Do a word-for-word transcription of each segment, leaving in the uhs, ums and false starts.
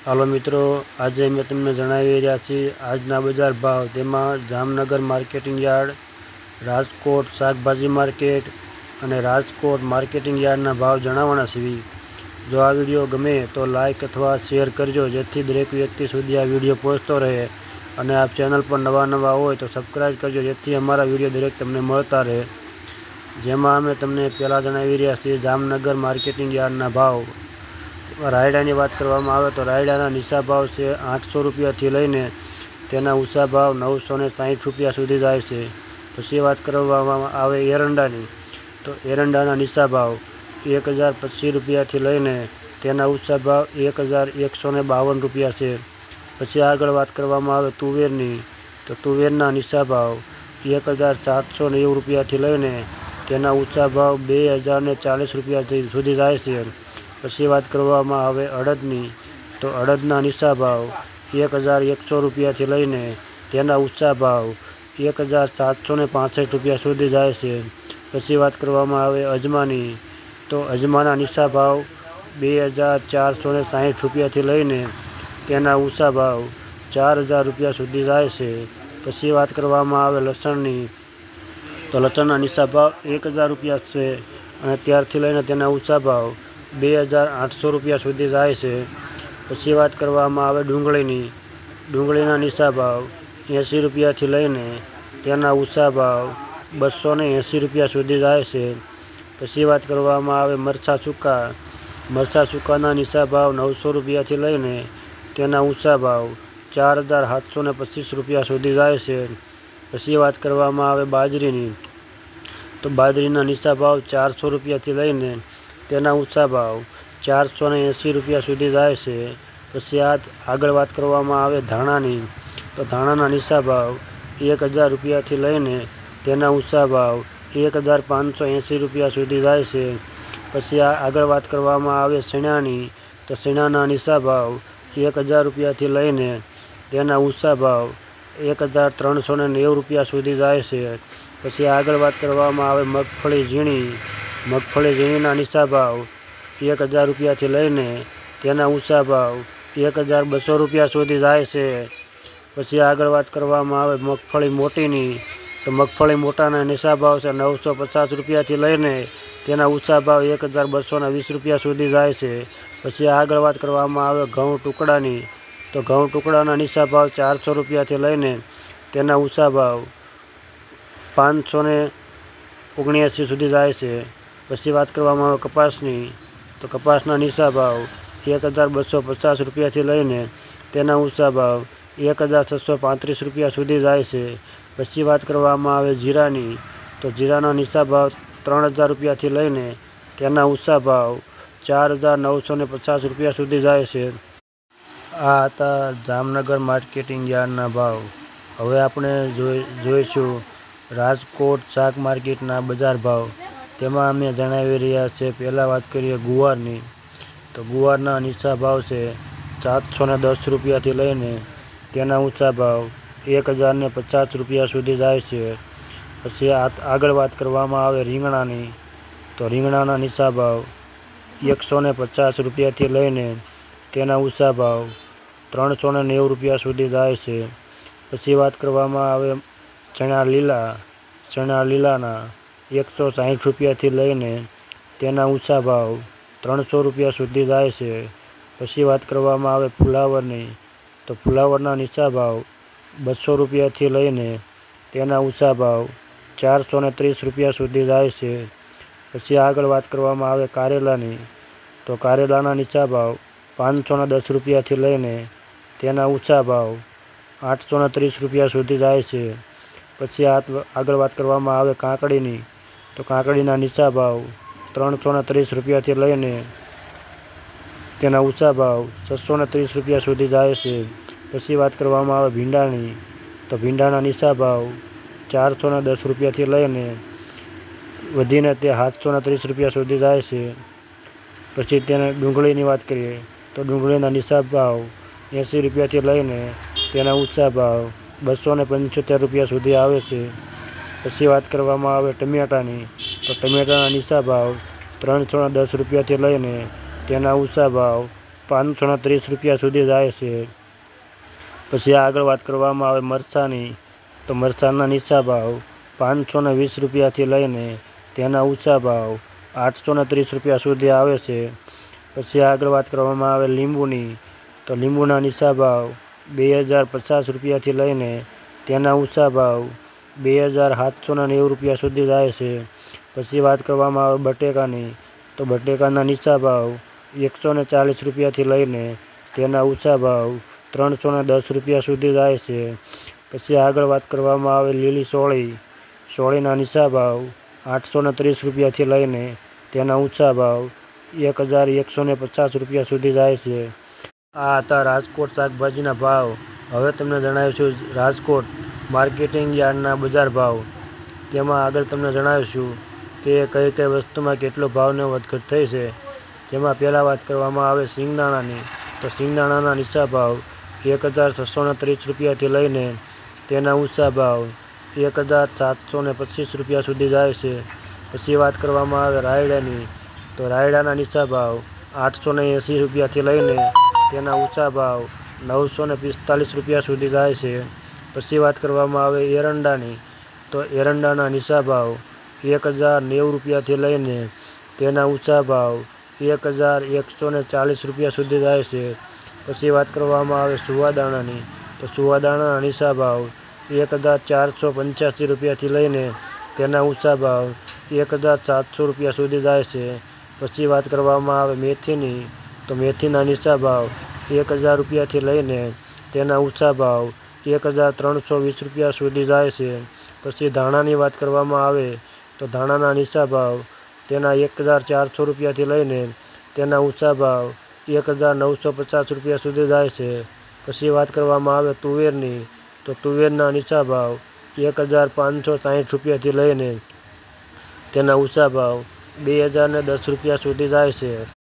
હાલો મિત્રો, આજે મેં તમને જણાવી રહ્યા છીએ આજના બજાર ભાવ, તેમાં જામનગર માર્કેટિંગ યાર્ડ, રાજકોટ શાકભાજી માર્કેટ અને રાજકોટ માર્કેટિંગ યાર્ડના ભાવ જણાવવાના છે. જો આ વિડીયો ગમે તો લાઇક અથવા શેર કરજો, જેથી દરેક વ્યક્તિ સુધી આ વિડીયો પહોંચતો રહે. અને આપ ચેનલ પર નવા નવા હોય તો સબસ્ક્રાઈબ કરજો, જેથી અમારા વિડીયો દરેક તમને મળતા રહે. જેમાં અમે તમને પહેલાં જણાવી રહ્યા છીએ જામનગર માર્કેટિંગ યાર્ડના ભાવ. રાયડાની વાત કરવામાં આવે તો રાયડાના નીચા ભાવ છે આઠસો રૂપિયાથી લઈને તેના ઊંચા ભાવ નવસો ને સાહીઠ રૂપિયા સુધી જાય છે. પછી વાત કરવામાં આવે એરંડાની, તો એરંડાના નીચા ભાવ એક હજાર પચીસ રૂપિયાથી લઈને તેના ઊંચા ભાવ એક હજાર એકસો ને બાવન રૂપિયા છે. પછી આગળ વાત કરવામાં આવે તુવેરની, તો તુવેરના નીચા ભાવ એક હજાર સાતસો નેવું રૂપિયાથી લઈને તેના ઊંચા ભાવ બે હજાર ને ચાલીસ રૂપિયા સુધી જાય છે. પછી વાત કરવામાં આવે અડદની, તો અડદના નીચા ભાવ એક હજાર એકસો રૂપિયાથી લઈને તેના ઊંચા ભાવ એક હજાર સાતસો ને પાસઠ રૂપિયા સુધી જાય છે. પછી વાત કરવામાં આવે અજમાની, તો અજમાના નીચા ભાવ બે હજાર ચારસો ને સાહીઠ રૂપિયાથી લઈને તેના ઊંચા ભાવ ચાર હજાર રૂપિયા સુધી જાય છે. પછી વાત કરવામાં આવે લસણની, તો લસણના નીચા ભાવ એક હજાર રૂપિયા છે અને ત્યારથી લઈને તેના ઊંચા ભાવ બે હજાર આઠસો રૂપિયા સુધી જાય છે. પછી વાત કરવામાં આવે ડુંગળીની, ડુંગળીના નીચા ભાવ એંસી રૂપિયાથી લઈને તેના ઊંચા ભાવ બસો ને એંસી રૂપિયા સુધી જાય છે. પછી વાત કરવામાં આવે મરચાં સૂકા, મરચાં સૂકાના નીચા ભાવ નવસો રૂપિયાથી લઈને તેના ઊંચા ભાવ ચાર હજાર સાતસો ને પચીસ રૂપિયા સુધી જાય છે. પછી વાત કરવામાં આવે બાજરીની, તો બાજરીના નીચા ભાવ ચારસો રૂપિયાથી લઈને તેના ઊંચા ભાવ ચારસો ને એંસી રૂપિયા સુધી જાય છે. પછી આ આગળ વાત કરવામાં આવે ધાણાની, તો ધાણાના નીચા ભાવ એક હજાર રૂપિયાથી લઈને તેના ઊંચા ભાવ એક હજાર પાંચસો એંસી રૂપિયા સુધી જાય છે. પછી આ આગળ વાત કરવામાં આવે શીણાની, તો શીણાના નીચા ભાવ એક હજાર રૂપિયાથી લઈને તેના ઊંચા ભાવ એક હજાર ત્રણસો ને નેવું રૂપિયા સુધી જાય છે. પછી આગળ વાત કરવામાં આવે મગફળી ઝીણી, મગફળી ઝીણીના નીચા ભાવ એક હજાર રૂપિયાથી લઈને તેના ઊંચા ભાવ એક હજાર બસો રૂપિયા સુધી જાય છે. પછી આગળ વાત કરવામાં આવે મગફળી મોટીની, તો મગફળી મોટાના નીચા ભાવ છે નવસો પચાસ રૂપિયાથી લઈને તેના ઊંચા ભાવ એક હજાર બસો ને વીસ રૂપિયા સુધી જાય છે. પછી આગળ વાત કરવામાં આવે ઘઉં ટુકડાની, તો ઘઉં ટુકડાના નીચા ભાવ ચારસો રૂપિયાથી લઈને તેના ઊંચા ભાવ પાંચસો ને ઓગણ્યાસી સુધી જાય છે. પછી વાત કરવામાં આવે કપાસની, તો કપાસના નીચા ભાવ એક હજાર બસો પચાસ રૂપિયાથી લઈને તેના ઊંચા ભાવ એક હજાર છસો પાંત્રીસ રૂપિયા સુધી જાય છે. પછી વાત કરવામાં આવે જીરાની, તો જીરાના નીચા ભાવ ત્રણ હજાર રૂપિયાથી લઈને તેના ઊંચા ભાવ ચાર હજાર નવસો ને પચાસ રૂપિયા સુધી જાય છે. આ હતા જામનગર માર્કેટિંગ યાર્ડના ભાવ. હવે આપણે જોઈ જોઈશું રાજકોટ શાક માર્કેટના બજાર ભાવ. તેમાં અમે જણાવી રહ્યા છીએ, પહેલાં વાત કરીએ ગુવારની, તો ગુવારના નીચા ભાવ છે સાતસો ને દસ રૂપિયાથી લઈને તેના ઊંચા ભાવ એક હજાર ને પચાસ રૂપિયા સુધી જાય છે. પછી આગળ વાત કરવામાં આવે રીંગણાની, તો રીંગણાના નીચા ભાવ એકસો ને પચાસ રૂપિયાથી લઈને તેના ઊંચા ભાવ ત્રણસો ને નેવું રૂપિયા સુધી જાય છે. પછી વાત કરવામાં આવે ચણા લીલા, ચણા લીલાના એકસો સાહીઠ રૂપિયાથી લઈને તેના ઊંચા ભાવ ત્રણસો રૂપિયા સુધી જાય છે. પછી વાત કરવામાં આવે ફુલાવરની, તો ફુલાવરના નીચા ભાવ બસો રૂપિયાથી લઈને તેના ઊંચા ભાવ ચારસો ને ત્રીસ રૂપિયા સુધી જાય છે. પછી આગળ વાત કરવામાં આવે કારેલાની, તો કારેલાના નીચા ભાવ પાંચસો ને દસ રૂપિયાથી લઈને તેના ઊંચા ભાવ આઠસો ને ત્રીસ રૂપિયા સુધી જાય છે. પછી આગળ વાત કરવામાં આવે કાકડીની, તો કાકડીના નીચા ભાવ ત્રણસો ને ત્રીસ રૂપિયાથી લઈને તેના ઊંચા ભાવ છસો ને ત્રીસ રૂપિયા સુધી જાય છે. પછી વાત કરવામાં આવે ભીંડાની, તો ભીંડાના નીચા ભાવ ચારસો ને દસ રૂપિયાથી લઈને વધીને તે સાતસો ને ત્રીસ રૂપિયા સુધી જાય છે. પછી તેને ડુંગળીની વાત કરીએ, તો ડુંગળીના નીચા ભાવ એંસી રૂપિયાથી લઈને તેના ઊંચા ભાવ બસો ને પંચોતેર રૂપિયા સુધી આવે છે. પછી વાત કરવામાં આવે ટમેટાની, તો ટમેટાના નીચા ભાવ ત્રણસો ને દસ રૂપિયાથી લઈને તેના ઊંચા ભાવ પાંચસો ને ત્રીસ રૂપિયા સુધી જાય છે। પછી આગળ વાત કરવામાં આવે મરચાંની, તો મરચાંના નીચા ભાવ પાંચસો ને વીસ રૂપિયાથી લઈને તેના ઊંચા ભાવ આઠસો ને ત્રીસ રૂપિયા સુધી આવે છે। પછી આગળ વાત કરવામાં આવે લીંબુની, તો લીંબુના નીચા ભાવ બે હજાર પચાસ રૂપિયાથી લઈને તેના ઊંચા ભાવ બે હજાર સાતસો ને નેવું રૂપિયા સુધી જાય છે। પછી વાત કરવામાં આવે બટેકાની, તો બટેકાના નીચા ભાવ એકસો ને ચાલીસ રૂપિયાથી લઈને તેના ઊંચા ભાવ ત્રણસો ને દસ રૂપિયા સુધી જાય છે। પછી આગળ વાત કરવામાં આવે લીલી સોળી, સોળીના નીચા ભાવ આઠસો ને ત્રીસ રૂપિયાથી લઈને તેના ઊંચા ભાવ એક હજાર એકસો ને પચાસ રૂપિયા સુધી જાય છે। આ હતા રાજકોટ શાકભાજીના ભાવ। હવે તમને જણાવીશું રાજકોટ માર્કેટિંગ યાર્ડના બજાર ભાવ। તેમાં આગળ તમને જણાવીશું કે કઈ કઈ વસ્તુમાં કેટલો ભાવને વધઘટ થઈ છે। જેમાં પહેલાં વાત કરવામાં આવે સિંગદાણાની, તો સિંગદાણાના નીચા ભાવ એક હજાર છસો ને ત્રીસ રૂપિયાથી લઈને તેના ઊંચા ભાવ એક હજાર સાતસો ને પચીસ રૂપિયા સુધી જાય છે। પછી વાત કરવામાં આવે રાયડાની, તો રાયડાના નીચા ભાવ આઠસો ને એંસી રૂપિયાથી લઈને તેના ઊંચા ભાવ નવસો ને પિસ્તાલીસ રૂપિયા સુધી જાય છે। પછી વાત કરવામાં આવે એરંડાની, તો એરંડાના નીચા ભાવ એક હજાર નેવું રૂપિયાથી લઈને તેના ઊંચા ભાવ એક હજાર એકસો ને ચાલીસ રૂપિયા સુધી જાય છે। પછી વાત કરવામાં આવે સુવાદાણાની, તો સુવાદાણાના નીચા ભાવ એક હજાર ચારસો પંચ્યાસી રૂપિયાથી લઈને તેના ઊંચા ભાવ એક હજાર સાતસો રૂપિયા સુધી જાય છે। પછી વાત કરવામાં આવે મેથીની, તો મેથીના નીચા ભાવ એક હજાર રૂપિયાથી લઈને તેના ઊંચા ભાવ એક હજાર ત્રણસો વીસ રૂપિયા સુધી જાય છે। પછી ધાણાની વાત કરવામાં આવે, તો ધાણાના નીચા ભાવ તેના એક હજાર ચારસો રૂપિયાથી લઈને તેના ઊંચા ભાવ એક હજાર નવસો પચાસ રૂપિયા સુધી જાય છે। પછી વાત કરવામાં આવે તુવેરની, તો તુવેરના નીચા ભાવ એક હજાર પાંચસો સાઠ રૂપિયાથી લઈને તેના ઊંચા ભાવ બે હજાર ને દસ રૂપિયા સુધી જાય છે।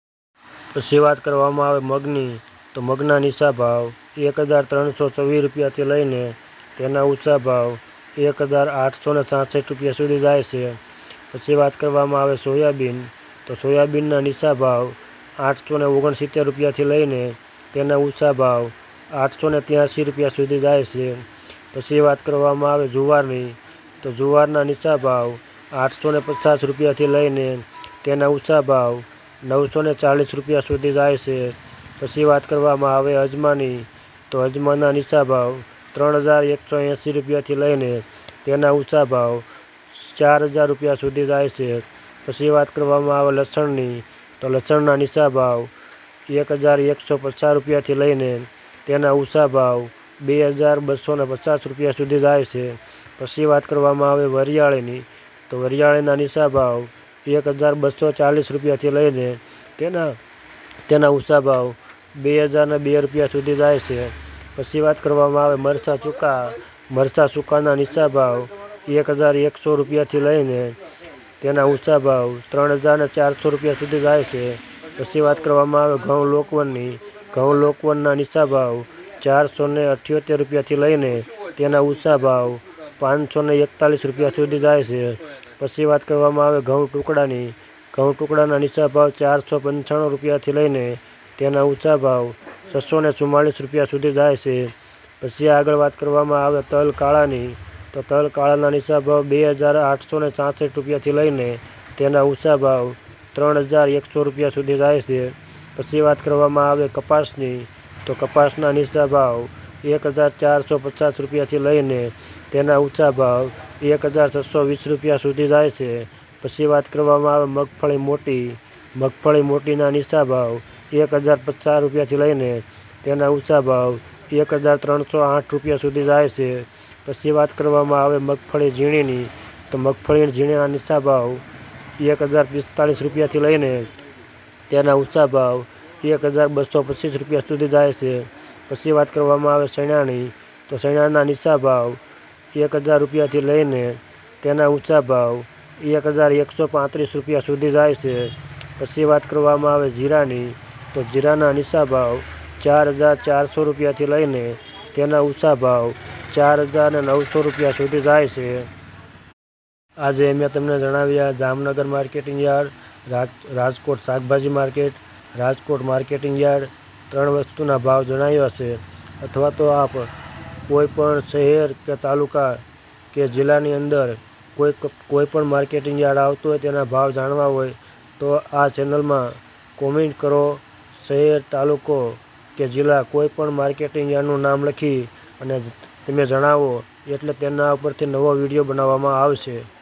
પછી વાત કરવામાં આવે મગની, તો મગના નીચા ભાવ એક હજાર ત્રણસો ચોવીસ રૂપિયાથી લઈને તેના ઊંચા ભાવ એક હજાર આઠસો ને છાસઠ રૂપિયા સુધી જાય છે। પછી વાત કરવામાં આવે સોયાબીન, તો સોયાબીનના નીચા ભાવ આઠસો ને ઓગણસિત્તેર રૂપિયાથી લઈને તેના ઊંચા ભાવ આઠસો ને ત્યાંસી રૂપિયા સુધી જાય છે। પછી વાત કરવામાં આવે જુવારની, તો જુવારના નીચા ભાવ આઠસો ને પચાસ રૂપિયાથી લઈને તેના ઊંચા ભાવ નવસો ને ચાલીસ રૂપિયા સુધી જાય છે। પછી વાત કરવામાં આવે અજમાની, તો અજમાના નીચા ભાવ ત્રણ હજાર એકસો એંસી રૂપિયાથી લઈને તેના ઊંચા ભાવ ચાર હજાર રૂપિયા સુધી જાય છે। પછી વાત કરવામાં આવે લસણની, તો લસણના નીચા ભાવ એક હજાર એકસો પચાસ રૂપિયાથી લઈને તેના ઊંચા ભાવ બે હજાર બસો ને પચાસ રૂપિયા સુધી જાય છે। પછી વાત કરવામાં આવે વરિયાળીની, તો વરિયાળીના નીચા ભાવ એક હજાર બસો ચાલીસ રૂપિયાથી લઈને તેના તેના ઊંચા ભાવ બે હજાર ને બે રૂપિયા સુધી જાય છે। પછી વાત કરવામાં આવે મરચાં સૂકા, મરચાં સૂકાના નીચા ભાવ એક હજાર એકસો રૂપિયાથી લઈને તેના ઊંચા ભાવ ત્રણ હજાર ને ચારસો રૂપિયા સુધી જાય છે। પછી વાત કરવામાં આવે ઘઉં લોકવનની, ઘઉં લોકવનના નીચા ભાવ ચારસો ને અઠ્યોતેર રૂપિયાથી લઈને તેના ઊંચા ભાવ પાંચસો ને એકતાલીસ રૂપિયા સુધી જાય છે। પછી વાત કરવામાં આવે ઘઉં ટુકડાની, ઘઉં ટુકડાના નીચા ભાવ ચારસો પંચાણું રૂપિયાથી લઈને તેના ઊંચા ભાવ છસો ને ચુમ્માલીસ રૂપિયા સુધી જાય છે। પછી આગળ વાત કરવામાં આવે તલ કાળાની, તો તલ કાળાના નીચા ભાવ બે હજાર આઠસો ને છાસઠ રૂપિયાથી લઈને તેના ઊંચા ભાવ ત્રણ હજાર એકસો રૂપિયા સુધી જાય છે। પછી વાત કરવામાં આવે કપાસની, તો કપાસના નીચા ભાવ એક હજાર ચારસો પચાસ રૂપિયાથી લઈને તેના ઊંચા ભાવ એક હજાર છસો વીસ રૂપિયા સુધી જાય છે। પછી વાત કરવામાં આવે મગફળી મોટી, મગફળી મોટીના નીચા ભાવ એક હજાર પચાસ રૂપિયાથી લઈને તેના ઊંચા ભાવ એક હજાર ત્રણસો આઠ રૂપિયા સુધી જાય છે। પછી વાત કરવામાં આવે મગફળી ઝીણીની, તો મગફળી ઝીણીના નીચા ભાવ એક હજાર પિસ્તાલીસ રૂપિયાથી લઈને તેના ઊંચા ભાવ એક હજાર બસો પચીસ રૂપિયા સુધી જાય છે। પછી વાત કરવામાં આવે ચણાની, તો ચણાના નીચા ભાવ એક હજાર રૂપિયાથી લઈને તેના ઊંચા ભાવ એક હજાર એકસો પાંત્રીસ રૂપિયા સુધી જાય છે। પછી વાત કરવામાં આવે જીરાની, તો જીરાના નીચા ભાવ ચાર હજાર ચારસો રૂપિયાથી લઈને તેના ઊંચા ભાવ ચાર હજાર ને નવસો રૂપિયા સુધી જાય છે। આજે મેં તમને જણાવ્યા જામનગર માર્કેટિંગ યાર્ડ, રાજ રાજકોટ શાકભાજી માર્કેટ, રાજકોટ માર્કેટિંગ યાર્ડ ત્રણ વસ્તુના ભાવ જણાવ્યા છે, અથવા તો આપ કોઈ પણ શહેર કે તાલુકા કે જિલ્લાની અંદર કોઈ કોઈ પણ માર્કેટિંગ યાર્ડ આવતું હોય તેના ભાવ જાણવા હોય તો આ ચેનલમાં કોમેન્ટ કરો. શહેર, તાલુકો કે જિલ્લા કોઈ પણ માર્કેટિંગ યાર્ડનું નામ લખી અને તમે જણાવો એટલે તેના ઉપરથી નવો વિડીયો બનાવવામાં આવશે.